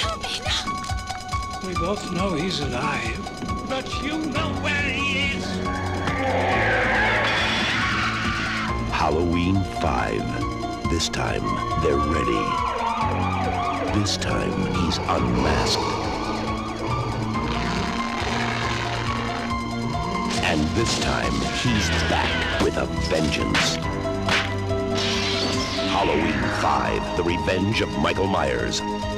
Help me now. We both know he's alive. But you know where he is. Halloween 5. This time, they're ready. This time, he's unmasked. And this time, he's back with a vengeance. Halloween 5, The Revenge of Michael Myers.